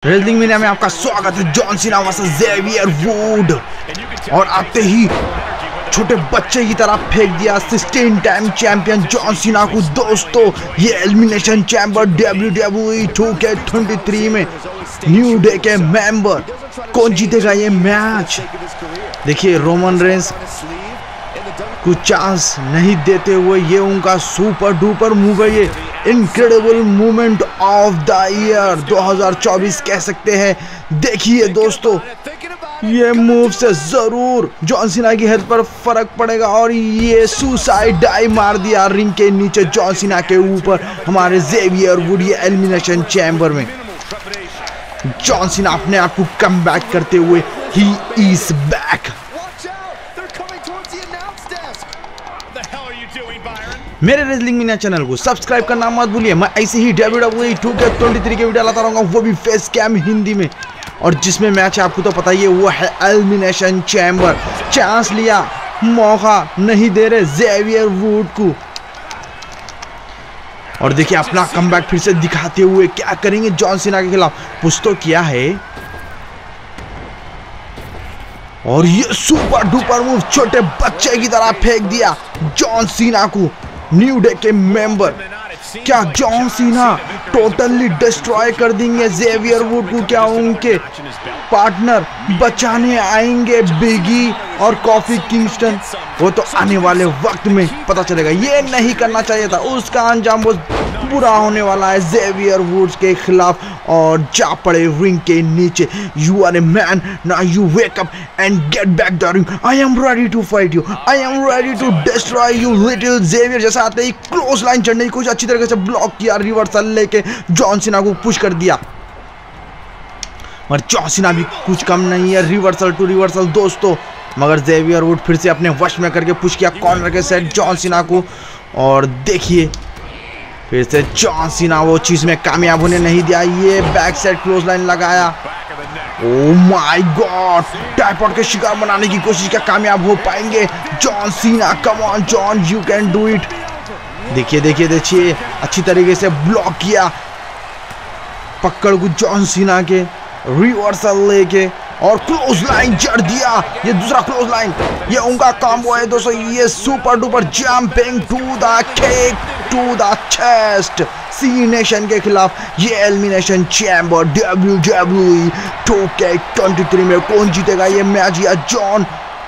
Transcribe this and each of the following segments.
Wrestling media में आपका स्वागत है। John Cena versus Xavier would. और आते ही छोटे बच्चे की तरह फेंक दिया 16 टाइम चैंपियन जॉन सीना को। दोस्तों ये एलिमिनेशन चैम्बर WWE 2K23 में न्यू डे के मेंबर। कौन जीतेगा ये मैच? देखिए रोमन रेंस कुछ चांस नहीं देते हुए ये उनका सुपर डुपर मूव है। ये incredible movement of the year 2024 कह सकते हैं। देखिए दोस्तों ये मूव से जरूर जॉन सीना की हेल्थ पर फर्क पड़ेगा। और ये सुसाइड डाइव मार दिया रिंग के नीचे जॉन सीना के ऊपर हमारे जेवियर वुड। ये एलिमिनेशन चैम्बर में जॉन सीना अपने आप को कम बैक करते हुए ही इज बैक। मेरे रेसलिंग मीडिया चैनल को सब्सक्राइब करना मत भूलिए। मैं ऐसे ही WWE 2K23 के वीडियो लाता रहूंगा, वो भी फेस कैम हिंदी में। और जिसमें मैच आपको तो पता ही है वो है एलिमिनेशन चैम्बर। चांस लिया, मौका नहीं दे रहे जेवियर वुड को। और देखिए अपना कमबैक फिर से दिखाते हुए क्या करेंगे जॉन सीना के खिलाफ। पुश तो किया है और ये सुपर डुपर मूव छोटे बच्चे की तरह फेंक दिया जॉन सीना को। न्यू डे के मेंबर क्या जॉन सीना टोटली डिस्ट्रॉय कर देंगे जेवियर वुड को? क्या उनके पार्टनर बचाने आएंगे बिगी और कॉफी किंगस्टन? वो तो आने वाले वक्त में पता चलेगा। ये नहीं करना चाहिए था, उसका अंजाम बहुत बुरा होने वाला है जेवियर वुड्स के खिलाफ। और जा पड़े रिंग के नीचे। You are a man, now you wake up and get back the ring. I am ready to fight you, I am ready to destroy you little Xavier. जैसा आते ही क्लोज लाइन चढ़ने की कोशिश अच्छी तरीके से ब्लॉक किया, रिवर्सल लेके जॉन सीना को पुश कर दिया। और जॉन सीना भी कुछ कम नहीं है, रिवर्सल टू रिवर्सल दोस्तों। मगर जेवियर वुड फिर से अपने वश में करके पुश किया कॉर्नर के सेट जॉन सीना को। और देखिए फिर से जॉन सीना वो चीज में कामयाब होने नहीं दिया। ये बैक साइड क्लोज लाइन लगाया। ओह माय गॉड, टाइपॉड के शिकार बनाने की कोशिश क्या कामयाब हो पाएंगे John Cena? Come on John, you can do it. देखिए देखिए देखिए अच्छी तरीके से ब्लॉक किया पकड़ को जॉन सीना के, रिवर्सल लेके और क्लोज लाइन जड़ दिया। ये दूसरा क्लोज लाइन, ये उनका कॉम्बो है दोस्तों। ये super duper jumping to the kick to the chest Cenation के खिलाफ। ये एलिमिनेशन चैम्बर WWE 2K23 में कौन जीतेगा ये मैच? या जॉन?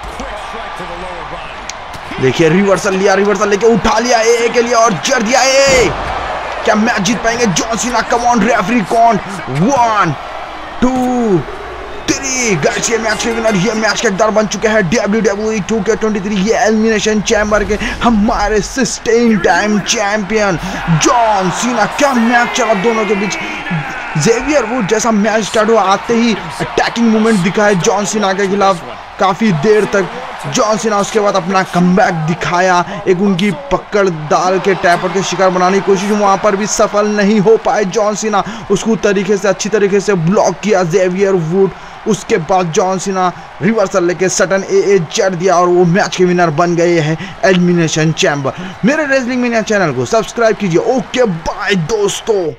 देखिए रिवर्सल लिया, रिवर्सल लेके उठा लिया ए के लिए और जड़ दिया ए। क्या मैच जीत पाएंगे John Cena? Come on referee कौन? 1 2 3 गाइस, ये मैच के विनर, ये मैच के हकदार बन चुके हैं WWE 2K23 ये एलिमिनेशन चैम्बर के हमारे 16 टाइम चैंपियन जॉन सीना। क्या मैच चला दोनों के बीच। जेवियर वुड जैसा मैच स्टार्ट हुआ आते ही अटैकिंग मूवमेंट दिखाए जॉन सीना के खिलाफ काफी देर तक। जॉन सीना उसके बाद अपना कमबैक दिखाया। एक उनकी पकड़ डाल के टैपर के शिकार बनाने की कोशिश, वहां पर भी सफल नहीं हो पाए जॉन सीना। उसको तरीके से अच्छी तरीके से ब्लॉक किया जेवियर वुड। उसके बाद जॉन सीना रिवर्सल लेके सटन ए जड़ दिया और वो मैच के विनर बन गए हैं एलिमिनेशन चैम्बर। मेरे रेसलिंग मीडिया चैनल को सब्सक्राइब कीजिए। ओके बाय दोस्तों।